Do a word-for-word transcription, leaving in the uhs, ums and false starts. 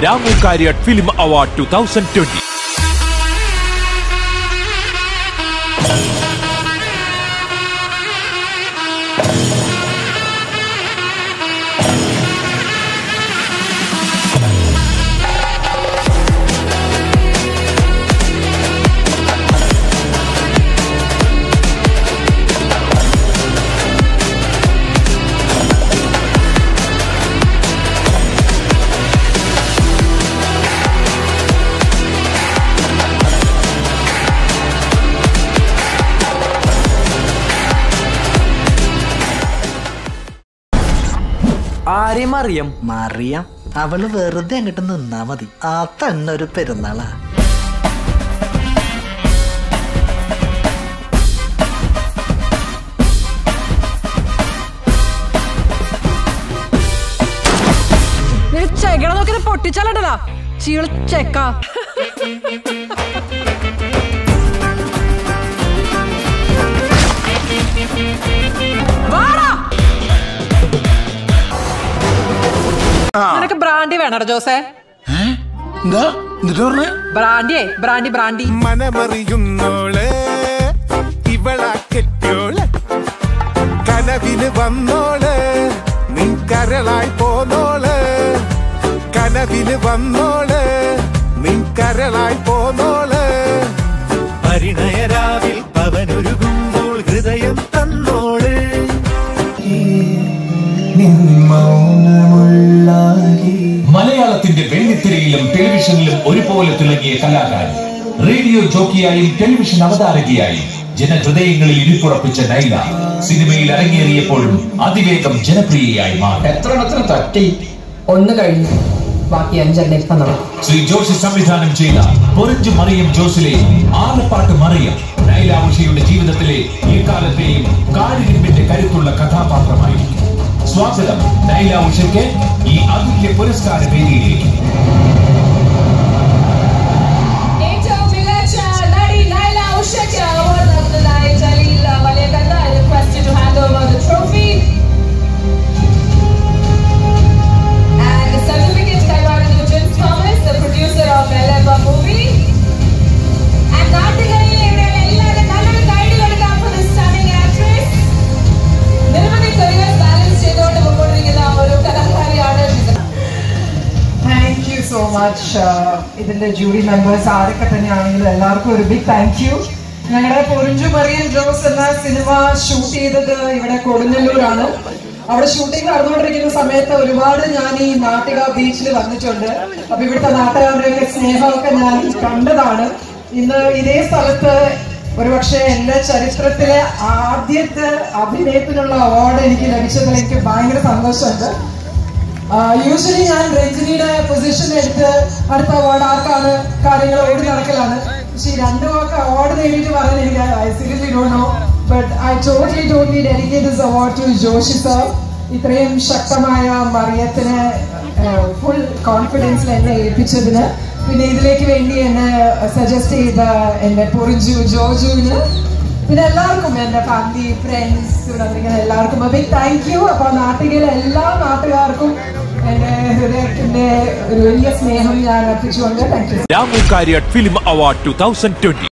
Ramu Kariat Film Award twenty twenty. ആരെ മറിയം മറിയം അവള് വെറുതെ അങ്ങോട്ട് നിന്നാ മതി. ആ തന്നെ ഒരു പെരുന്നാളാ. ചെകട നോക്കി പൊട്ടിച്ചാലോ ചീള ചെക്ക. നിനക്ക് ബ്രാൻഡി വേണോ ജോസേ? ബ്രാൻഡിയേ ബ്രാൻഡി ബ്രാൻഡി. മനമറിയുന്നോള് ഇവളാ കെട്ടിയോള് കനവിന് വന്നോള് നീ കരളായി പോന്നോള് കനവിന് വന്നോള് നീ കരളായി പോന്നോള് പരിണയരാവിൽ പവനൊരുകുമ്പോൾ ഹൃദയം തന്നോള് മലയാളത്തിന്റെ വെള്ളിത്തിരയിലും ടെലിവിഷനിലും ഒരുപോലെ തിളങ്ങിയ കലാകാരൻ, റേഡിയോ ജോക്കിയായും ടെലിവിഷൻ അവതാരകയായും ജനഹൃദയങ്ങളിൽ ഇരിപ്പുറപ്പിച്ച നൈല സിനിമയിൽ അരങ്ങേറിയപ്പോഴും അതിവേഗം ജനപ്രിയയായി മാറി. എത്ര എത്ര തട്ടി ഒന്ന് കഴിഞ്ഞു, ബാക്കി അഞ്ചെണ്ണം ഇപ്പം ശ്രീ ജോഷി സംവിധാനം ചെയ്ത പൊറിഞ്ചു മറിയം ജോസിലെ ആലപ്പാട്ട് മറിയം നൈല ഉഷയുടെ ജീവിതത്തിലെ എക്കാലത്തെയും കാടിരിമ്പിന്റെ കരുത്തുള്ള കഥാപാത്രമായിരിക്കും. സ്വാഗതം നൈല ഉഷയ്ക്ക് ഈ അതുല്യ പുരസ്കാര വേദിയിലേക്ക്. so much ഇതിന്റെ ജൂറി മെമ്പേഴ്സ് ആരൊക്കെ തന്നെയാണെങ്കിലും എല്ലാവർക്കും ഒരു ബിഗ് താങ്ക് യു. ഞങ്ങളുടെ പൊറിഞ്ചു മറിയം ജോസ് എന്ന സിനിമ ഷൂട്ട് ചെയ്തത് ഇവിടെ കൊടുങ്ങല്ലൂരാണ്. അവിടെ ഷൂട്ടിംഗ് നടന്നുകൊണ്ടിരിക്കുന്ന സമയത്ത് ഒരുപാട് ഞാൻ ഈ നാട്ടിക ബീച്ചിൽ വന്നിട്ടുണ്ട്. അപ്പൊ ഇവിടുത്തെ നാട്ടുകാരുടെയൊക്കെ സ്നേഹമൊക്കെ ഞാൻ കണ്ടതാണ്. ഇന്ന് ഇതേ സ്ഥലത്ത് ഒരുപക്ഷെ എന്റെ ചരിത്രത്തിലെ ആദ്യത്തെ അഭിനയത്തിനുള്ള അവാർഡ് എനിക്ക് ലഭിച്ചതിൽ എനിക്ക് ഭയങ്കര സന്തോഷമുണ്ട്. യൂഷ്വലി ഞാൻ രഞ്ജിനിയുടെ പൊസിഷൻ എടുത്ത് അടുത്ത അവാർഡ് ആർക്കാണ് കാര്യങ്ങൾ ഓടി നടക്കലാണ്. പക്ഷെ ഈ രണ്ടു പേർക്ക് അവാർഡ് നേടിയിട്ട് പറയാൻ എനിക്ക് I seriously don't know, but I totally totally dedicate this award to Joshi sir. ഇത്രയും ശക്തമായ മറിയത്തിന് ഫുൾ കോൺഫിഡൻസിൽ എന്നെ ഏൽപ്പിച്ചതിന്, പിന്നെ ഇതിലേക്ക് വേണ്ടി എന്നെ സജസ്റ്റ് ചെയ്ത എന്റെ പൊറിഞ്ചു ജോജുവിന്, പിന്നെ എല്ലാവർക്കും എന്റെ ഫാമിലി ഫ്രണ്ട്സ് ഇവിടെ വന്നിരിക്കുന്ന എല്ലാവർക്കും ബിഗ് താങ്ക് യു. അപ്പൊ നാട്ടിലെ എല്ലാ നാട്ടുകാർക്കും എന്റെ ഹൃദയത്തിന്റെ ഒരു വലിയ സ്നേഹം ഞാൻ അർപ്പിച്ചുകൊണ്ട് thank you. Ramu Kariat Film Award twenty twenty.